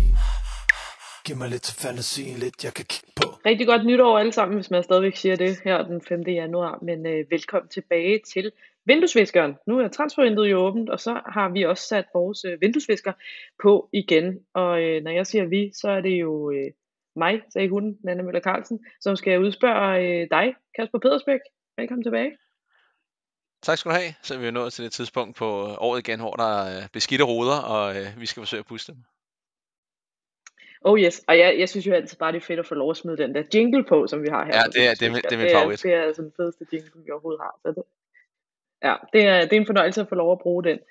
Giv mig lidt til fantasien, lidt jeg kan kigge på. Rigtig godt nytår alle sammen, hvis man stadigvæk siger det her den 5. januar. Men velkommen tilbage til vinduesviskeren. Nu er transfervinduet jo åbent, og så har vi også sat vores vinduesvisker på igen. Og når jeg siger vi, så er det jo mig, sagde hun, Nanna Møller Carlsen, som skal udspørge dig, Kasper Pedersbæk. Velkommen tilbage. Tak skal du have. Så er vi jo nået til det tidspunkt på året igen, hvor der er beskidte ruder, og vi skal forsøge at puste dem. Oh yes, og jeg synes jo altid bare, det er fedt at få lov at smide den der jingle på, som vi har her. Ja, det er min favorit. Det er altså den fedeste jingle, vi overhovedet har. Så det er en fornøjelse at få lov at bruge den.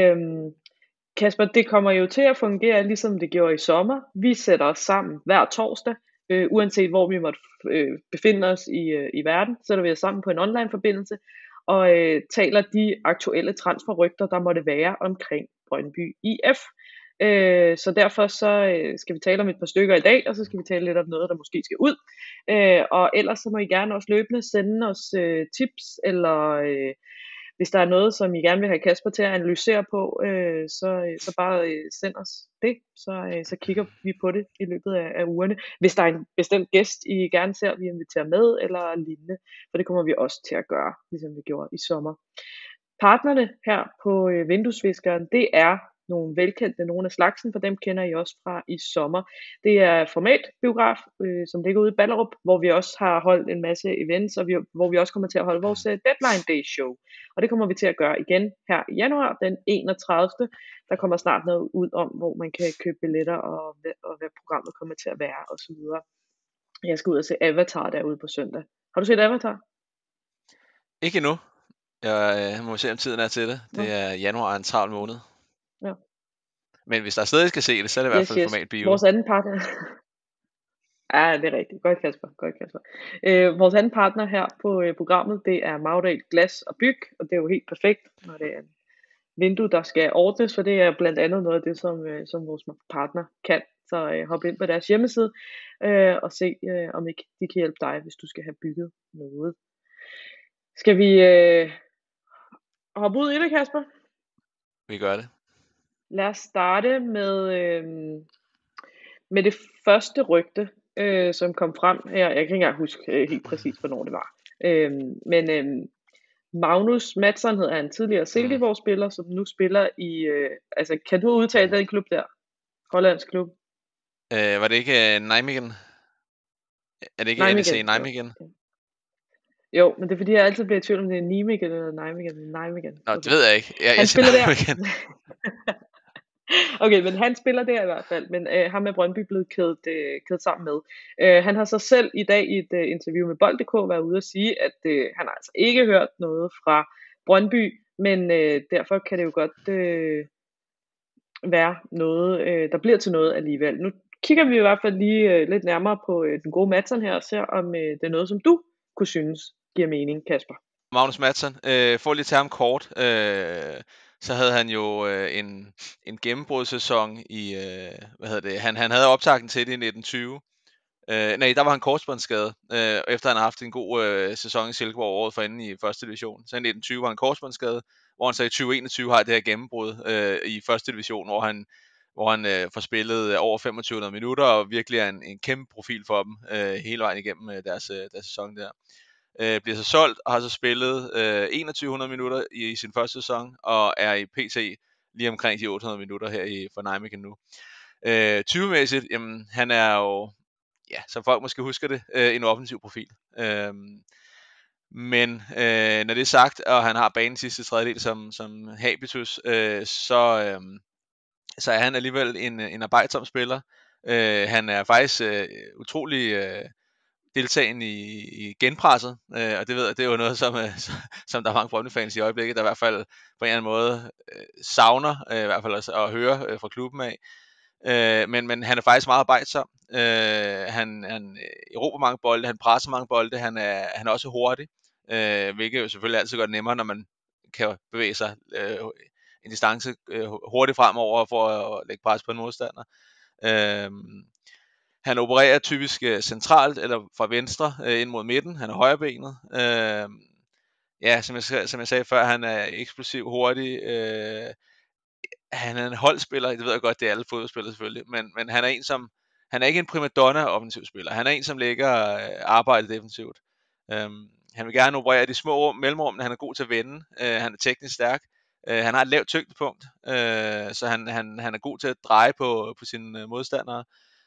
Kasper, det kommer jo til at fungere, ligesom det gjorde i sommer. Vi sætter os sammen hver torsdag, uanset hvor vi måtte befinde os i verden, sætter vi os sammen på en online forbindelse, og taler de aktuelle transferrygter, der måtte være omkring Brøndby IF. Så derfor skal vi tale om et par stykker i dag, og så skal vi tale lidt om noget, der måske skal ud. Og ellers så må I gerne også løbende sende os tips, eller hvis der er noget, som I gerne vil have Kasper til at analysere på, så bare send os det, så kigger vi på det i løbet af ugerne. Hvis der er en bestemt gæst, I gerne ser, vi inviterer med, eller lignende, for det kommer vi også til at gøre, ligesom vi gjorde i sommer. Partnerne her på vinduesviskeren, det er nogle velkendte, nogle af slagsen, for dem kender I også fra i sommer. Det er Formatbiograf, som ligger ude i Ballerup, hvor vi også har holdt en masse events, og hvor vi også kommer til at holde vores Deadline Day show. Og det kommer vi til at gøre igen her i januar, den 31. Der kommer snart noget ud om, hvor man kan købe billetter, og hvad programmet kommer til at være, osv. Jeg skal ud og se Avatar derude på søndag. Har du set Avatar? Ikke endnu. Jeg må se, om tiden er til det. Det er januar, en travl måned. Ja. Men hvis der stadig skal se det, så er det i hvert fald format bio. Vores anden partner. Ja, det er rigtigt. Godt, Kasper. Vores anden partner her på programmet, det er Magdal Glas og Byg, og det er jo helt perfekt, når det er en vindue, der skal ordnes, for det er blandt andet noget af det, som vores partner kan. Så hop ind på deres hjemmeside og se, om ikke de kan hjælpe dig, hvis du skal have bygget noget. Skal vi hoppe ud i det, Kasper? Vi gør det. Lad os starte med det første rygte, som kom frem her. Jeg kan ikke engang huske helt præcis, hvornår det var. Men Magnus Mattsson hedder han, tidligere Silkeborg-spiller, som nu spiller i... altså, kan du udtale den klub der? Hollandsk klub? Var det ikke Nijmegen? Er det ikke NEC Nijmegen? Jo, men det er fordi, jeg altid bliver i tvivl om det er Nijmegen eller Nijmegen. Nå, det ved jeg ikke. Han spiller der. Okay, men han spiller der i hvert fald, men ham er Brøndby blevet kædet sammen med. Han har så selv i dag i et interview med Bold.dk været ude at sige, at han har altså ikke hørt noget fra Brøndby, men derfor kan det jo godt være noget, der bliver til noget alligevel. Nu kigger vi i hvert fald lige lidt nærmere på den gode Mattsson her, og ser om det er noget, som du kunne synes giver mening, Kasper. Magnus Mattsson, får lige til ham kort. Så havde han jo en gennembrudssæson i, han havde optakten til det i 1920. Der var han korsbåndsskadet, efter han har haft en god sæson i Silkeborg året forinden i første division. Så i 1920 var han korsbåndsskadet, hvor han så i 2021 har det her gennembrud i første division, hvor han får spillet over 2500 minutter, og virkelig er en kæmpe profil for dem hele vejen igennem deres sæson der. Bliver så solgt og har så spillet 2100 minutter i sin første sæson, og er i PT lige omkring de 800 minutter her for Nijmegen nu. 20-mæssigt, jamen, han er jo, ja, som folk måske husker det, en offensiv profil. Men når det er sagt, og han har banen sidste tredjedel som habitus, så er han alligevel en arbejdsom spiller. Han er faktisk utrolig deltagende i genpresset, og det ved jeg, det er jo noget, som der er mange Brøndby-fans i øjeblikket, der i hvert fald på en eller anden måde savner, i hvert fald at høre fra klubben af. Men han er faktisk meget arbejdsom. Han erobrer mange bolde, han presser mange bolde, han er også hurtig, hvilket jo selvfølgelig altid gør det nemmere, når man kan bevæge sig en distance hurtigt fremover for at lægge pres på en modstander. Han opererer typisk centralt eller fra venstre ind mod midten. Han er højrebenet. Som jeg sagde før, han er eksplosiv, hurtig. han er en holdspiller, det ved jeg godt, det er alle fodboldspillere selvfølgelig, men han er en som, han er ikke en primadonna offensiv spiller, han er en som lægger arbejdet defensivt. Han vil gerne operere de små mellemrum, han er god til at vende, han er teknisk stærk, han har et lavt tyngdepunkt, så han er god til at dreje på sine modstandere.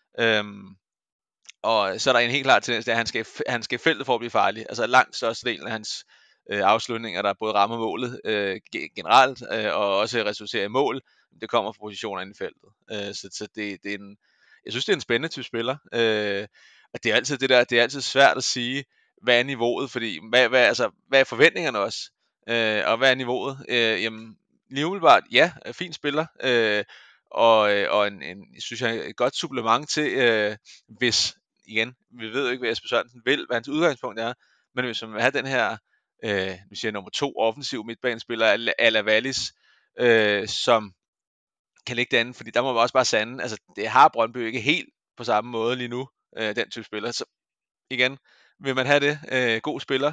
Og så er der en helt klar tendens til, at han skal i feltet for at blive farlig. Altså langt størstedelen af hans afslutninger, der både rammer målet generelt, og også resulterer i mål, det kommer fra positioner inde i feltet. Så det er jeg synes, det er en spændende type spiller. Og det er altid det er altid svært at sige, hvad er niveauet, fordi hvad er forventningerne også? Og hvad er niveauet? Jamen, lige umiddelbart, ja, fin spiller, og synes jeg, et godt supplement til, hvis, igen, vi ved jo ikke, hvad Jesper Sørensen vil, hvad hans udgangspunkt er, men hvis man vil have den her, vi siger nummer 2 offensiv midtbanespiller, Ala Wallis, som kan ligge derinde, fordi der må man også bare sande, altså det har Brøndby ikke helt på samme måde lige nu, den type spiller, så igen, vil man have det, god spiller,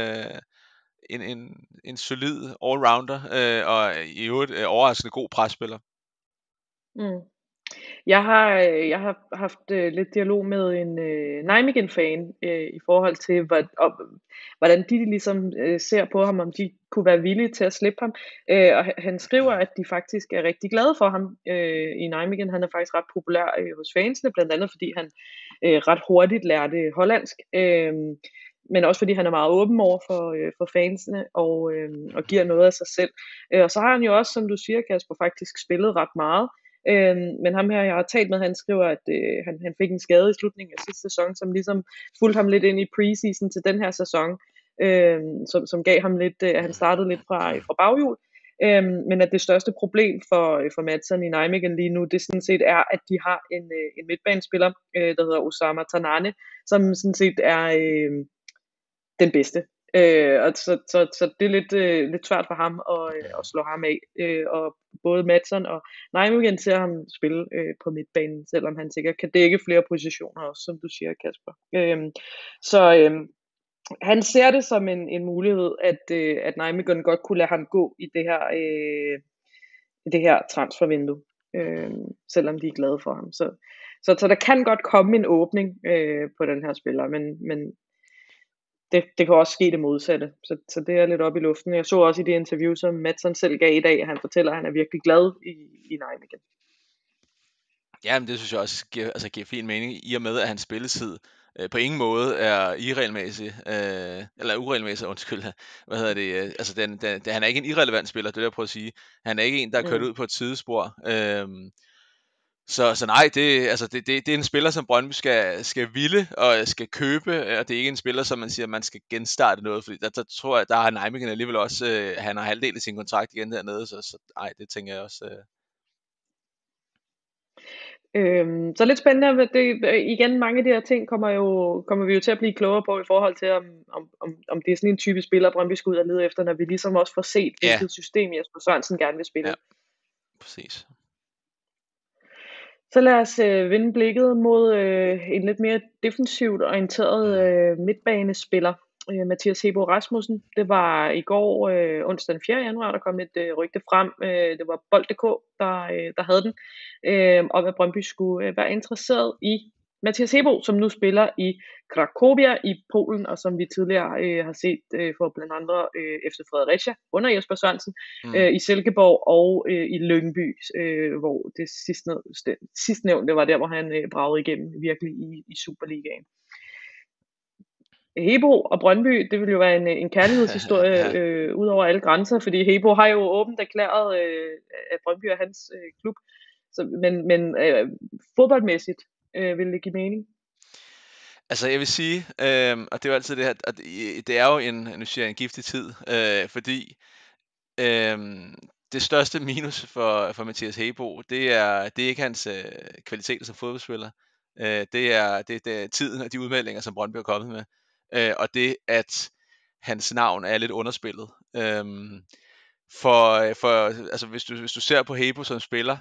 en solid allrounder, og i øvrigt overraskende god presspiller. Mm. Jeg har haft lidt dialog med en Nijmegen-fan i forhold til, hvordan de ligesom ser på ham, om de kunne være villige til at slippe ham. Og han skriver, at de faktisk er rigtig glade for ham i Nijmegen. Han er faktisk ret populær hos fansene, blandt andet fordi han ret hurtigt lærte hollandsk. Men også fordi han er meget åben over for fansene og giver noget af sig selv. Og så har han jo også, som du siger, Kasper, faktisk spillet ret meget. Men ham her, jeg har talt med, han skriver, at han fik en skade i slutningen af sidste sæson, som ligesom fulgte ham lidt ind i preseason til den her sæson, som gav ham lidt, at han startede lidt fra baghjul. Men at det største problem for Madsen i Nijmegen lige nu, det sådan set er, at de har en midtbanespiller, der hedder Osama Tanane, som sådan set er den bedste. Og så det er lidt svært for ham at slå ham af. Og både Madsen og Nijmegen ser ham spille på midtbanen, selvom han sikkert kan dække flere positioner også, som du siger, Kasper. Han ser det som en mulighed, at Nijmegen godt kunne lade ham gå i det her transfervindue, selvom de er glade for ham. Så der kan godt komme en åbning på den her spiller, men det kan også ske det modsatte, så det er lidt op i luften. Jeg så også i det interview, som Madsen selv gav i dag, at han fortæller, at han er virkelig glad i Nijmegen. Ja, men det synes jeg også giver fin mening, i og med, at hans spilletid på ingen måde er irregelmæssig, eller uregelmæssig, undskyld. Hvad hedder det? Altså, han er ikke en irrelevant spiller, det er det, jeg prøver at sige. Han er ikke en, der er kørt ud på et sidespor. Så nej, det er en spiller, som Brøndby skal ville og skal købe, og det er ikke en spiller, som man siger, man skal genstarte noget, fordi der tror jeg, der har Nijmegen alligevel også, han har halvdelen af sin kontrakt igen dernede, så nej, det tænker jeg også. Så lidt spændende, igen, mange af de her ting kommer vi jo til at blive klogere på i forhold til, om det er sådan en type spiller, Brøndby skal ud og lede efter, når vi ligesom også får set, hvilket system Jesper Sørensen gerne vil spille. Ja, præcis. Så lad os vende blikket mod en lidt mere defensivt orienteret midtbanespiller, Mathias Hebo Rasmussen. Det var i går, onsdag den 4. januar, der kom et rygte frem. Det var Bold.dk, der havde den, om at Brøndby skulle være interesseret i Mathias Hebo, som nu spiller i Cracovia i Polen, og som vi tidligere har set for blandt andre FC Fredericia under Jesper Sørensen, i Silkeborg og i Lyngby, hvor det sidstnævnte var der, hvor han bragede igennem virkelig i Superligaen. Hebo og Brøndby, det vil jo være en kærlighedshistorie ud over alle grænser, fordi Hebo har jo åbent erklæret, at Brøndby er hans klub, men fodboldmæssigt vil det give mening? Altså jeg vil sige, og det er jo altid det her, at det er jo en giftig tid, fordi det største minus for Mathias Hebo, det er ikke hans kvaliteter som fodboldspiller, det er tiden og de udmeldinger, som Brøndby er kommet med, og det at hans navn er lidt underspillet. Altså hvis du ser på Hebo som spiller,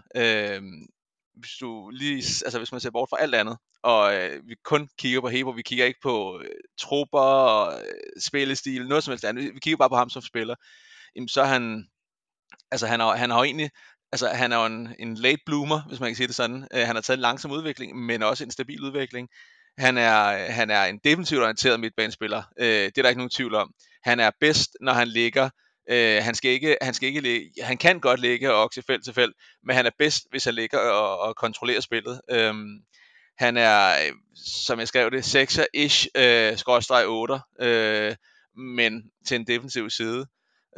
hvis man ser bort fra alt andet, og vi kun kigger på Hebo, vi kigger ikke på trupper og spillestil, noget som helst andet, vi kigger bare på ham som spiller, jamen så han har jo egentlig, altså han er jo en late bloomer, hvis man kan sige det sådan. Han har taget en langsom udvikling, men også en stabil udvikling. Han er en defensivt orienteret midtbanespiller. Det er der ikke nogen tvivl om. Han er bedst, når han ligger. Han kan godt ligge og okse felt til felt, men han er bedst, hvis han ligger og kontrollerer spillet. Han er, som jeg skrev det, 6'er-ish, skråstreg 8'er, men til en defensiv side.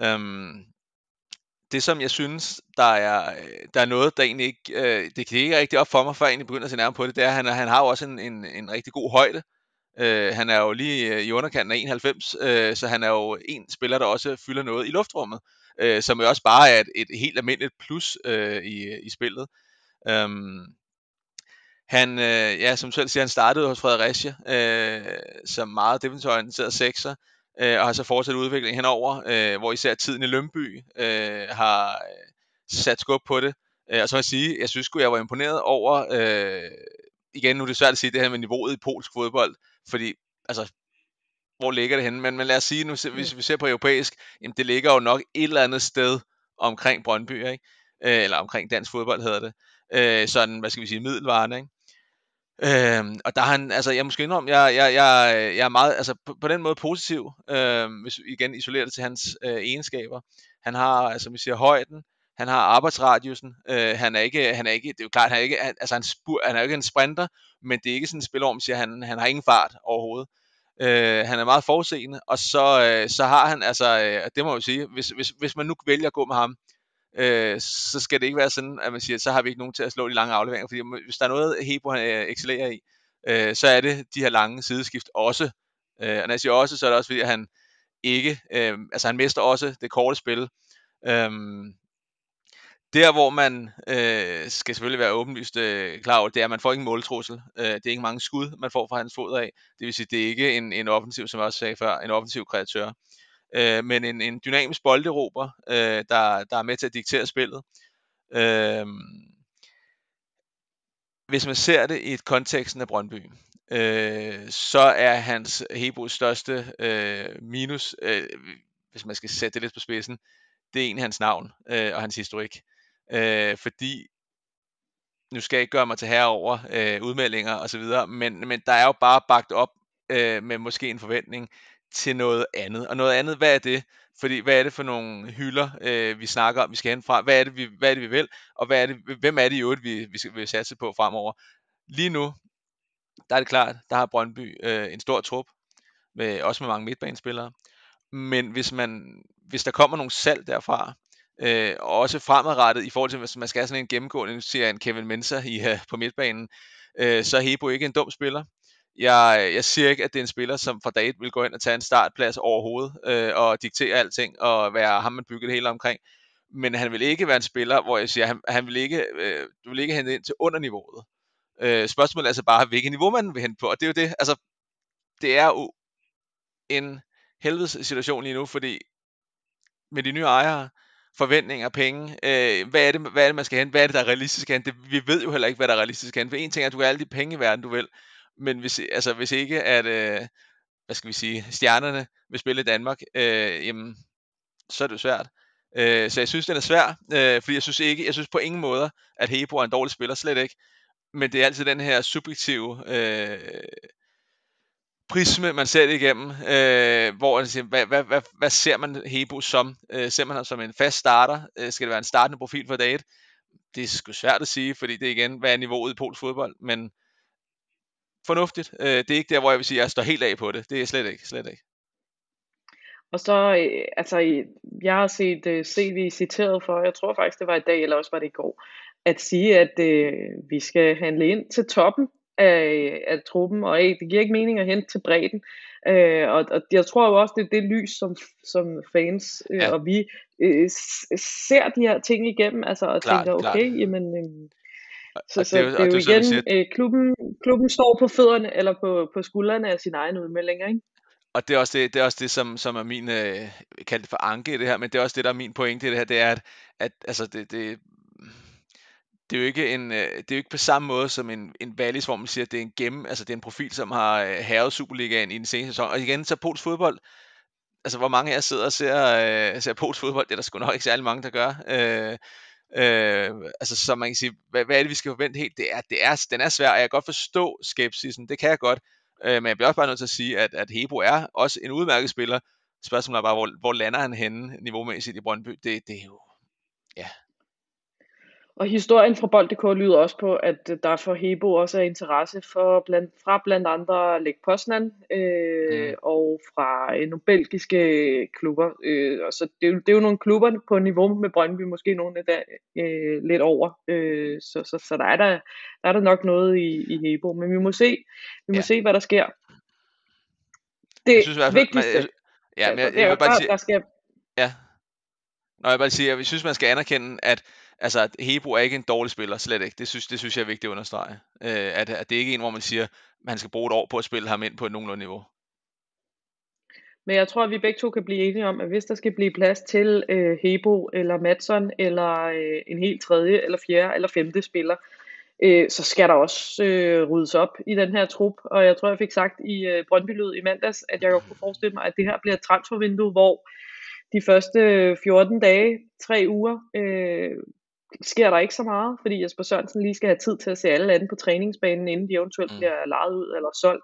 Det som jeg synes, der er noget, der egentlig ikke, det kan ikke rigtig op for mig, før jeg egentlig begynder at se nærmere på det, det er, at han har jo også en rigtig god højde. Han er jo lige i underkanten af 91, så han er jo en spiller, der også fylder noget i luftrummet, som jo også bare er et helt almindeligt plus i spillet. Han, som selv siger, han startede hos Fredericia som meget defensivt orienteret sekser, og har så fortsat udviklingen henover, hvor især tiden i Lyngby har sat skub på det. Og så vil jeg sige, jeg synes jeg var imponeret over, igen nu er det svært at sige det her med niveauet i polsk fodbold, fordi altså, hvor ligger det henne? Men lad os sige nu, hvis vi ser på europæisk, jamen det ligger jo nok et eller andet sted omkring Brøndby, ikke? Eller omkring dansk fodbold hedder det. Sådan, hvad skal vi sige, middelvarende, ikke? Og der er han, altså jeg måske indrømme, jeg er meget, altså på den måde positiv, hvis vi igen isolerer det til hans egenskaber. Han har, som vi siger, højden, han har arbejdsradiusen, han er ikke, det er jo klart, han er jo ikke en sprinter, men det er ikke sådan en spiller, hvor man siger, han har ingen fart overhovedet. Han er meget forudseende, og så har han, altså det må jeg jo sige, hvis man nu vælger at gå med ham, så skal det ikke være sådan, at man siger, at så har vi ikke nogen til at slå de lange afleveringer, fordi hvis der er noget, Hebo han excellerer i, så er det de her lange sideskift også. Og når jeg siger også, så er det også fordi, at han ikke, altså han mester også det korte spil. Der hvor man skal selvfølgelig være åbenlyst klar over, det er, at man får ikke en måltrussel. Det er ikke mange skud, man får fra hans fod af. Det vil sige, det er ikke en offensiv, som jeg også sagde før, en offensiv kreatør. Men en dynamisk bolderober, der er med til at diktere spillet. Hvis man ser det i et konteksten af Brøndby, så er hans Hebos største minus, hvis man skal sætte det lidt på spidsen, det er egentlig hans navn og hans historik. Fordi, nu skal jeg ikke gøre mig til herre over udmeldinger osv., men der er jo bare bagt op med måske en forventning til noget andet. Og noget andet, hvad er det? Fordi hvad er det for nogle hylder, vi snakker om, vi skal hen fra? Hvad er det, vi vil? Og hvem er det i øvrigt, vi skal satse på fremover? Lige nu, der er det klart, der har Brøndby en stor trup, også med mange midtbanespillere. Men hvis der kommer nogle salg derfra, og også fremadrettet i forhold til, hvis man skal have sådan en gennemgående, nu siger jeg en Kevin Mensah på midtbanen, så er Hebo ikke en dum spiller. Jeg siger ikke, at det er en spiller, som fra dag 1 vil gå ind og tage en startplads overhovedet, og diktere alting, og være ham, man bygger det hele omkring. Men han vil ikke være en spiller, hvor jeg siger, han vil ikke, du vil ikke hente ind til underniveauet. Spørgsmålet er altså bare, hvilket niveau man vil hente på, og det er jo det, altså, det er jo en helvedes situation lige nu, fordi med de nye ejere, forventninger, penge, hvad er det, man skal hente, hvad er det, der er realistisk at hente, vi ved jo heller ikke, hvad der er realistisk at hente, for en ting er, at du har alle de penge i verden, du vil, men hvis ikke, at, hvad skal vi sige, stjernerne vil spille i Danmark, jamen, så er det jo svært. Så jeg synes, den er svær, fordi jeg synes på ingen måde, at Hebo er en dårlig spiller, slet ikke, men det er altid den her subjektive prisme, man ser det igennem, hvor man siger, hvad ser man Hebo som? Ser man ham som en fast starter? Skal det være en startende profil for dag 1? Det er sgu svært at sige, fordi det er igen, hvad er niveauet i polsk fodbold, men fornuftigt. Det er ikke der, hvor jeg vil sige, at jeg står helt af på det. Det er slet ikke. Og så, jeg har set CV citeret for, jeg tror faktisk, det var i dag, eller også var det i går, at sige, at vi skal handle ind til toppen af truppen, og det giver ikke mening at hente til bredden. Og jeg tror jo også, det er det lys, som fans og vi ser de her ting igennem, altså, og tænker, okay, jamen... Så det er jo igen, klubben står på fødderne, eller på skuldrene af sine egne udmeldinger, ikke? Og det er også det, som er min, kaldt det for anke i det her, men det er også det, der er min pointe i det her, det er, at altså det er jo ikke det er jo ikke på samme måde som en Wallis, hvor man siger, at det er det er en profil, som har hærget Superligaen i den seneste sæson. Og igen, så polsk fodbold, altså hvor mange af jer sidder og ser polsk fodbold, det er der sgu nok ikke særlig mange, der gør. Altså, så man kan sige, hvad er det, vi skal forvente helt? Den er svær, og jeg kan godt forstå skepsisen, det kan jeg godt. Men jeg bliver også bare nødt til at sige, at Hebo er også en udmærket spiller. Spørgsmålet er bare, hvor lander han henne niveaumæssigt i Brøndby? Det er jo, ja. Og historien fra Bold.dk lyder også på, at der for Hebo også er interesse fra blandt andre Lech Poznan og fra nogle belgiske klubber. Og så det er jo nogle klubber på niveau med Brøndby, måske nogle der lidt over. Så der er der nok noget i Hebo, men vi må se, hvad der sker. Det jeg synes i hvert fald, vigtigste, jeg vil bare sige, der sker. Ja. Nå, jeg vil bare sige, at vi synes, man skal anerkende, at Hebo er ikke en dårlig spiller, slet ikke. Det synes jeg er vigtigt at understrege. At det ikke er en, hvor man siger, at man skal bruge et år på at spille ham ind på et nogenlunde niveau. Men jeg tror, at vi begge to kan blive enige om, at hvis der skal blive plads til Hebo eller Madsson eller en helt tredje eller fjerde eller femte spiller, så skal der også ryddes op i den her trup. Og jeg tror, jeg fik sagt i Brøndby-lyd i mandags, at jeg godt kunne forestille mig, at det her bliver et transfervindue, hvor de første 14 dage, 3 uger, sker der ikke så meget, fordi Jesper Sørensen lige skal have tid til at se alle andre på træningsbanen, inden de eventuelt bliver lejet ud eller solgt.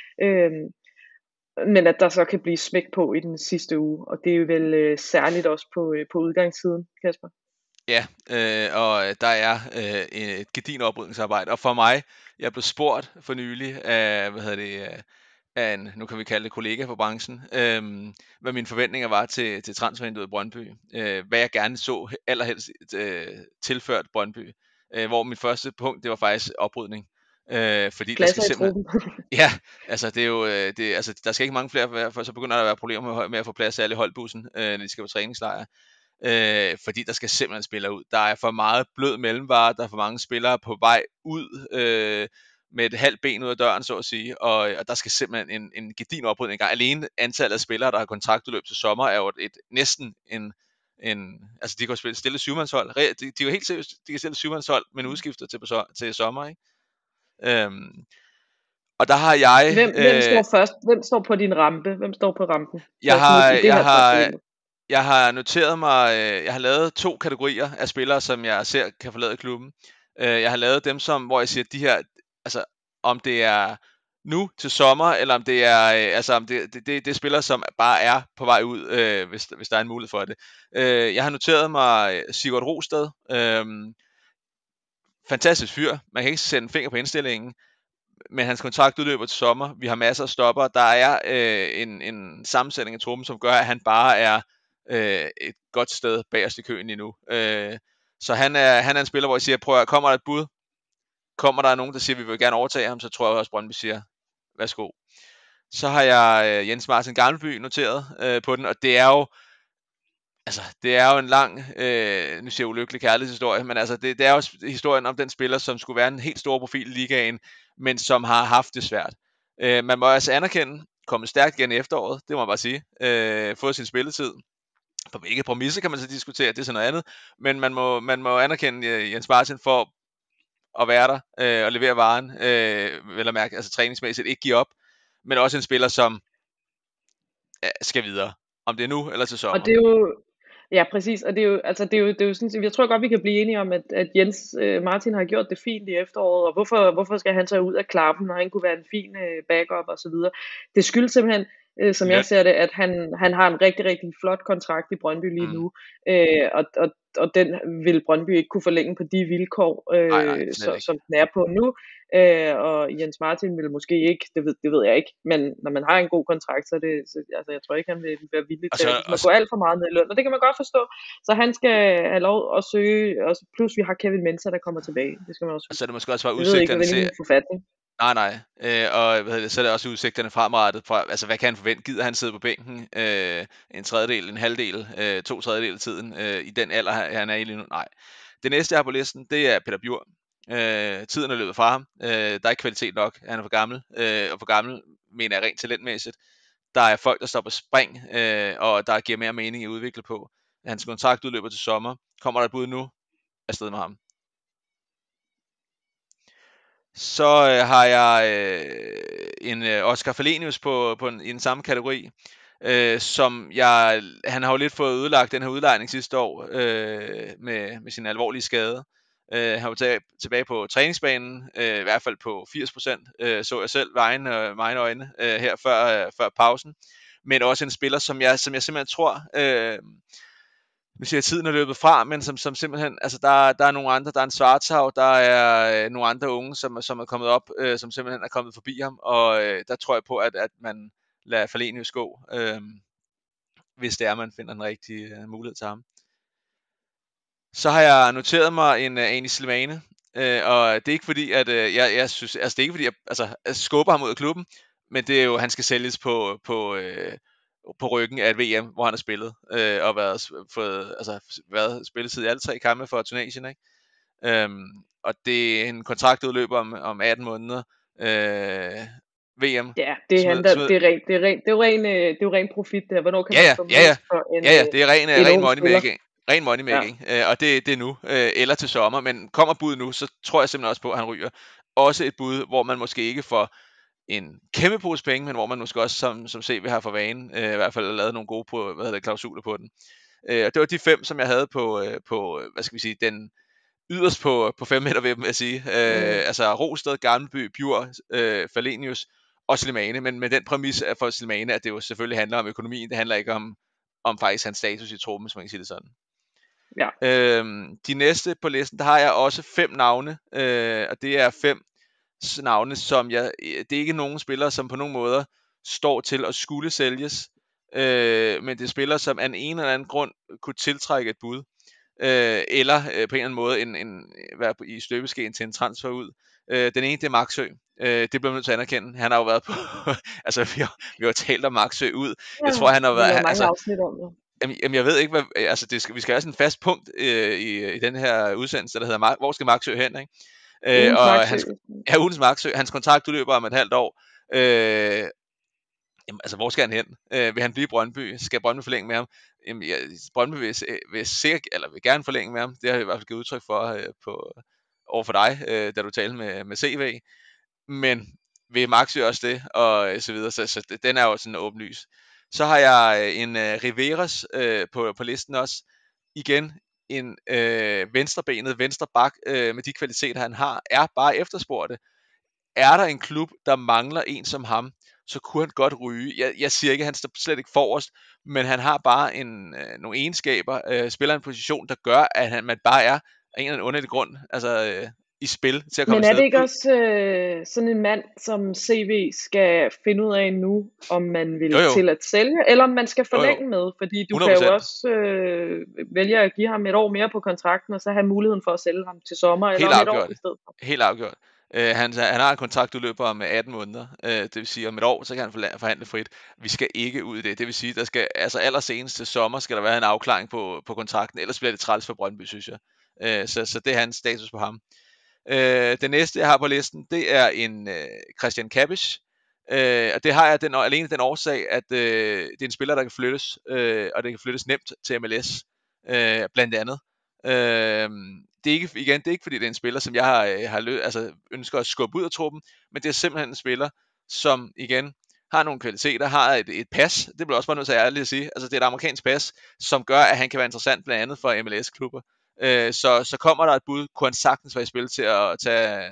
Men at der så kan blive smæk på i den sidste uge, og det er jo vel særligt også på udgangssiden, Kasper. Ja, og der er et gedigen oprydningsarbejde, og for mig, jeg blev spurgt for nylig af, af en, nu kan vi kalde det kollega på branchen, hvad mine forventninger var til transfervinduet i Brøndby, hvad jeg gerne så allerhelst tilført Brøndby, hvor mit første punkt, det var faktisk oprydning. Fordi der skal simpelthen, ja, altså det er jo, der skal ikke mange flere, for så begynder der at være problemer med at få plads til alle i holdbussen, når de skal på træningslejre. Fordi der skal simpelthen spillere ud. Der er for meget blød mellemvare, der er for mange spillere på vej ud med et halvt ben ud af døren, så at sige, og der skal simpelthen en gedigen oprydning i gang. Alene antallet af spillere, der har kontraktudløb til sommer, er jo næsten altså de kan stille syvmandshold. De er jo helt seriøst, de kan stille syvmandshold, men udskifter til sommer, ikke? Og der har jeg... Hvem står først? Hvem står på din rampe? Hvem står på rampen? Jeg har noteret mig, jeg har lavet 2 kategorier af spillere, som jeg ser kan forlade klubben. Jeg har lavet dem, hvor jeg siger, de her, altså om det er nu til sommer, eller om det er, om det er spillere, som bare er på vej ud, hvis der er en mulighed for det. Jeg har noteret mig Sigurd Rosted. Fantastisk fyr. Man kan ikke sætte en finger på indstillingen. Men hans kontrakt udløber til sommer. Vi har masser af stopper. Der er en sammensætning af truppen, som gør, at han bare er et godt sted bagerst i køen lige nu. Så han er en spiller, hvor jeg siger, prøv at, kommer der et bud? Kommer der nogen, der siger, vi vil gerne overtage ham, så tror jeg også, Brøndby siger, værsgo. Så har jeg Jens Martin Gammelby noteret på den, og det er jo en lang, nu siger jeg ulykkelig kærlighedshistorie, men altså det er også historien om den spiller, som skulle være en helt stor profil i ligaen, men som har haft det svært. Man må altså anerkende, kommet stærkt igen i efteråret, det må man bare sige, fået sin spilletid. På hvilke præmisser kan man så diskutere, det er sådan noget andet, men man må anerkende Jens Martin for at være der og levere varen, vel at mærke, altså træningsmæssigt ikke give op, men også en spiller, som skal videre, om det er nu eller til sommer. Og det er jo, ja, præcis, og det er jo sådan, jeg tror godt, vi kan blive enige om, at Jens Martin har gjort det fint i efteråret, og hvorfor skal han så ud af klappen, når han kunne være en fin backup og så videre. Det skyldes simpelthen, som jeg ser det, at han har en rigtig, rigtig flot kontrakt i Brøndby lige nu, og den vil Brøndby ikke kunne forlænge på de vilkår, som den er på nu. Og Jens Martin vil måske ikke, det ved jeg ikke, men når man har en god kontrakt, så altså jeg tror ikke, han vil være villig til at gå alt for meget ned i løn, og det kan man godt forstå. Så han skal have lov at søge, og plus vi har Kevin Mensah, der kommer tilbage. Det skal man også. Så det måske også være udsigterne til forfatning. Nej. Og så er det også udsigterne fremadrettet fra, altså hvad kan han forvente? Gider han sidde på bænken en tredjedel, en halvdel, 2/3 af tiden i den alder, han er i lige nu? Nej. Det næste, jeg har på listen, det er Peter Bjur. Tiden er løbet fra ham. Der er ikke kvalitet nok. Han er for gammel. Og for gammel mener jeg rent talentmæssigt. Der er folk, der står på spring, og der giver mere mening i at udvikle på. Hans kontrakt udløber til sommer. Kommer der et bud nu? Afsted med ham. Så har jeg en Oscar Falenius i den samme kategori. som han har jo lidt fået ødelagt den her udlejning sidste år med sin alvorlige skade. Han var tilbage på træningsbanen, i hvert fald på 80%, så jeg selv ved egne øjne her før pausen. Men også en spiller, som jeg simpelthen tror, nu siger jeg, tiden er løbet fra, men som simpelthen, altså der er nogle andre, der er en Schwarzau, der er nogle andre unge, som er kommet op, som simpelthen er kommet forbi ham, og der tror jeg på, at man lader Falenius gå, hvis det er, man finder en rigtig mulighed til ham. Så har jeg noteret mig en Anis Slimane, og det er ikke fordi, at jeg synes, altså det er ikke fordi, jeg skubber ham ud af klubben, men det er jo, han skal sælges på ryggen af et VM, hvor han har spillet, og været spilletid i alle 3 kampe for Tunesien, ikke? Og det er en kontrakt, der udløber om 18 måneder. VM. Ja, det er jo ren profit der. Hvornår kan man få for en det er ren money making. Ren money making, og det er nu, eller til sommer, men kommer bud nu, så tror jeg simpelthen også på, at han ryger. Også et bud, hvor man måske ikke får en kæmpe pose penge, men hvor man måske også som CV har for vanen, i hvert fald lavet nogle gode klausuler på den. Og det var de 5, som jeg havde på hvad skal vi sige, den yderst på 5 meter ved dem, vil jeg sige. Altså Rosted, Gammelby, Bjur, Falenius og Slimane, men med den præmis for Slimane, at det jo selvfølgelig handler om økonomien, det handler ikke om faktisk hans status i truppen, hvis man kan sige det sådan. Ja. De næste på listen, der har jeg også 5 navne, og det er 5 navne, som det er ikke nogen spillere, som på nogen måder står til at skulle sælges, men det er spillere, som af en eller anden grund kunne tiltrække et bud, eller på en eller anden måde være i støbeskeen til en transfer ud. Den ene, det er Maxø. Det bliver man nødt til at anerkende. Han har jo været på altså vi har talt om Maxø ud. Jeg tror han har været mange afsnit om det. Jamen jeg ved ikke hvad, altså vi skal have sådan en fast punkt i den her udsendelse, der hedder hvor skal Maxø hen, ikke? Ugens Maxø. Hans kontrakt udløber om et halvt år. Jamen, altså hvor skal han hen? Vil han blive i Brøndby? Skal Brøndby forlænge med ham? Jamen, Brøndby vil gerne forlænge med ham. Det har jeg i hvert fald givet udtryk for over for dig, da du talte med CV. Men vil Maxø også det? Og så videre. Så den er jo sådan åbenlys. Så har jeg en Riveras på listen også. Igen en venstrebenet venstreback med de kvaliteter han har, er bare efterspurgte. Er der en klub, der mangler en som ham, så kunne han godt ryge. Jeg siger ikke, at han står slet ikke forrest, men han har bare nogle egenskaber, spiller en position, der gør, at man bare er af en eller anden underlig grund, i spil til at komme. Men er det ikke også sådan en mand, som CV skal finde ud af nu, om man vil til at sælge, eller om man skal forlænge med? Fordi du 100%. Kan jo også vælge at give ham et år mere på kontrakten, og så have muligheden for at sælge ham til sommer, eller om et år i stedet for. Helt afgjort. Han har en kontraktudløber om 18 måneder, det vil sige om et år, så kan han forhandle frit. Vi skal ikke ud i det, det vil sige, der skal, altså allersenest til sommer skal der være en afklaring på kontrakten, ellers bliver det træls for Brøndby, synes jeg. Så det er hans status på ham. Det næste jeg har på listen, det er en Christian Kabisch, og det har jeg alene den årsag, at det er en spiller, der kan flyttes, og det kan flyttes nemt til MLS, blandt andet. Det er ikke fordi det er en spiller, som jeg ønsker at skubbe ud af truppen, men det er simpelthen en spiller, som igen har nogle kvaliteter, har et pas, det bliver også bare nødt til at ærligt at sige, altså det er et amerikansk pas, som gør, at han kan være interessant blandt andet for MLS-klubber. Så kommer der et bud, kunne han sagtens være i spil til at tage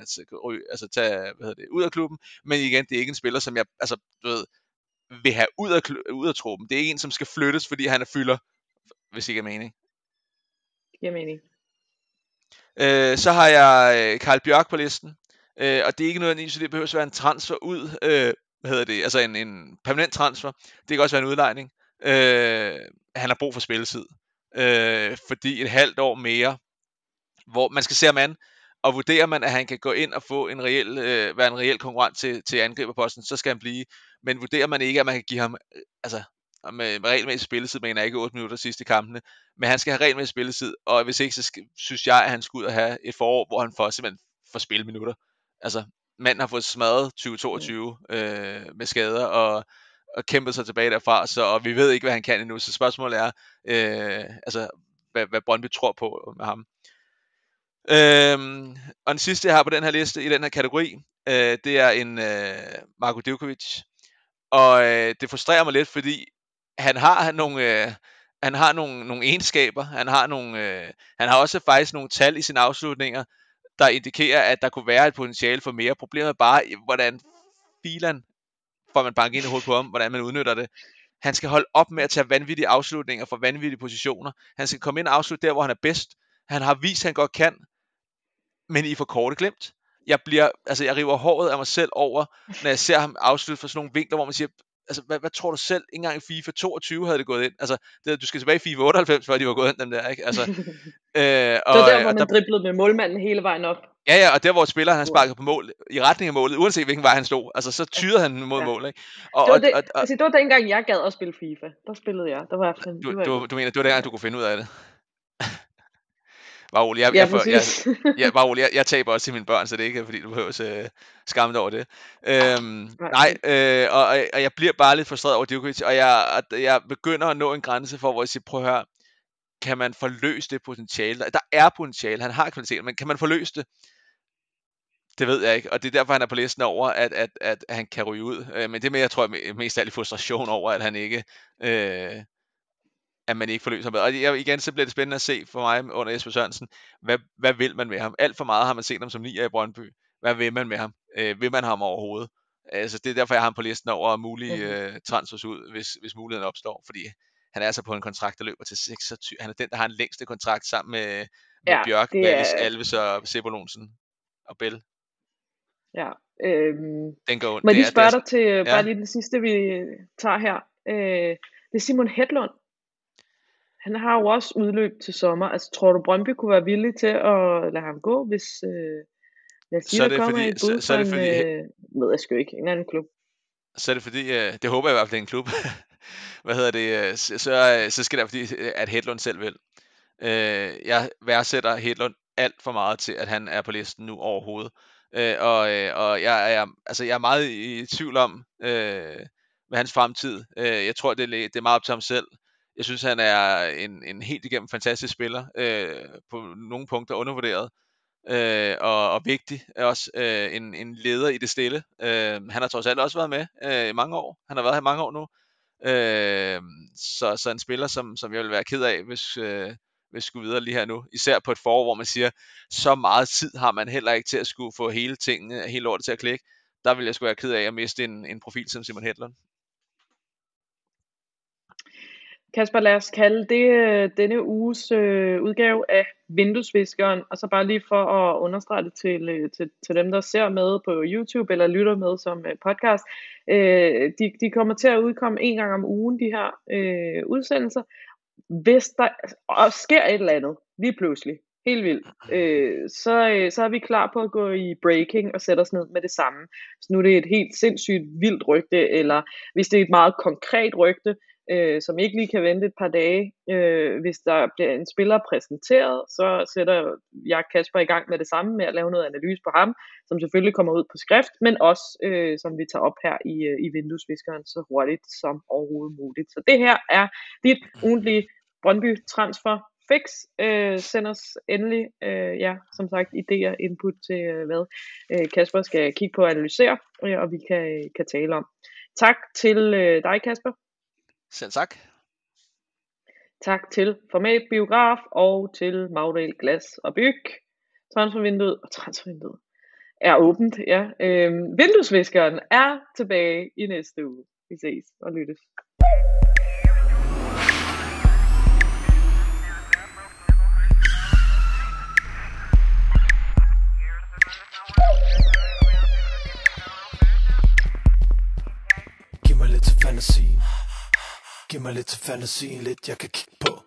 ud af klubben, men igen, det er ikke en spiller, som jeg vil have ud af truppen. Det er ikke en, som skal flyttes, fordi han er fylder, hvis ikke er mening. Giver mening. Så har jeg Carl Bjørk på listen, og det er ikke nødvendigvis, så det behøver at være en transfer ud, altså en permanent transfer. Det kan også være en udlejning. Han har brug for spilletid, fordi et halvt år mere, hvor man skal se ham an, og vurderer man, at han kan gå ind og få være en reel konkurrent til angriberposten, så skal han blive. Men vurderer man ikke, at man kan give ham, med regelmæssig spilletid, mener jeg ikke 8 minutter sidste i kampene, men han skal have regelmæssig spilletid, og hvis ikke, så synes jeg, at han skal ud og have et forår, hvor han simpelthen får spilminutter. Altså, manden har fået smadret 2022 med skader, og kæmpet sig tilbage derfra, og vi ved ikke, hvad han kan endnu, så spørgsmålet er, hvad Brøndby tror på med ham. Og den sidste, jeg har på den her liste, i den her kategori, det er en Marko Divkovic. Og det frustrerer mig lidt, fordi han har nogle egenskaber, han har også faktisk nogle tal i sine afslutninger, der indikerer, at der kunne være et potentiale for mere. Problemet er bare, hvordan filan får man banket ind i hovedet på ham, hvordan man udnytter det. Han skal holde op med at tage vanvittige afslutninger fra vanvittige positioner. Han skal komme ind og afslutte der, hvor han er bedst. Han har vist, at han godt kan, men I får korte glemt. Jeg river håret af mig selv over, når jeg ser ham afslutte fra sådan nogle vinkler, hvor man siger, altså, hvad tror du selv? Ikke engang i FIFA 22 havde det gået ind. Altså, du skal tilbage i FIFA 98, før de var gået ind, dem der, ikke? Altså, det var der, hvor man driblede med målmanden hele vejen op. Ja, og der hvor spilleren han sparkede på mål, i retning af målet, uanset hvilken vej han stod, altså så tyrede han mod mål, ikke? Det var dengang jeg gad at spille FIFA, der spillede jeg, der var jeg du mener, det var dengang du kunne finde ud af det? Bare rolig, jeg taber også til mine børn, så det er ikke fordi du behøver skamme dig over det. Og jeg bliver bare lidt frustreret over Djokovic, og jeg begynder at nå en grænse for, hvor jeg siger, prøv at høre, kan man forløse det potentiale? Der er potentiale, han har kvalitet, men kan man forløse det? Det ved jeg ikke, og det er derfor, han er på listen over, at han kan ryge ud. Men det med, jeg tror, mest af alt frustration over, at han ikke... at man ikke forløser med. Og igen, så bliver det spændende at se for mig under Jesper Sørensen, hvad vil man med ham? Alt for meget har man set ham som nier i Brøndby. Hvad vil man med ham? Vil man ham overhovedet? Altså, det er derfor, jeg har ham på listen over mulige transfers ud, hvis muligheden opstår, fordi han er altså på en kontrakt, der løber til 26. Han er den, der har en længste kontrakt sammen med Bjørk, Alves og Sebolonsen og Bell. Ja. Den går må jeg lige spørge dig til bare lige den sidste, vi tager her. Det er Simon Hedlund. Han har jo også udløb til sommer. Altså, tror du, Brøndby kunne være villig til at lade ham gå, hvis lad os sige, der kommer et bud fra ved jeg sgu ikke, en anden klub? Så er det fordi, det håber jeg i hvert fald, det er en klub. Så skal det være fordi, at Hedlund selv vil. Jeg værdsætter Hedlund alt for meget til, at han er på listen nu overhovedet. Og jeg er meget i tvivl om med hans fremtid. Jeg tror, det er meget op til ham selv. Jeg synes, han er en helt igennem fantastisk spiller, på nogle punkter undervurderet, og vigtig. Også en leder i det stille. Han har trods alt også været med i mange år. Han har været her i mange år nu. Så en spiller, som jeg vil være ked af, hvis skulle videre lige her nu. Især på et forår, hvor man siger, så meget tid har man heller ikke til at skulle få hele lortet til at klikke. Der vil jeg sgu være ked af at miste en profil som Simon Hedlund. Kasper, lad os kalde det denne uges udgave af Vinduesviskeren, og så bare lige for at understrege det til dem, der ser med på YouTube eller lytter med som podcast. De kommer til at udkomme en gang om ugen, de her udsendelser. Hvis der sker et eller andet, lige pludselig, helt vildt, så er vi klar på at gå i breaking og sætte os ned med det samme. Så nu er det et helt sindssygt vildt rygte, eller hvis det er et meget konkret rygte, som ikke lige kan vente et par dage. Hvis der bliver en spiller præsenteret, så sætter jeg Kasper i gang med det samme med at lave noget analyse på ham, som selvfølgelig kommer ud på skrift, men også som vi tager op her i Vinduesviskeren så hurtigt som overhovedet muligt. Så det her er dit ugentlige Brøndby transfer fix. Send os endelig, som sagt, idéer, input til hvad Kasper skal kigge på og analysere, og vi kan tale om. Tak til dig, Kasper. Selv tak. Tak til Format Biograf og til Magdal Glas og Byg. Transfervinduet er åbent, ja. Vinduesviskeren er tilbage i næste uge. Vi ses og lyttes. Giv mig lidt til fantasien. Giv mig lidt til fantasien, lidt jeg kan kigge på.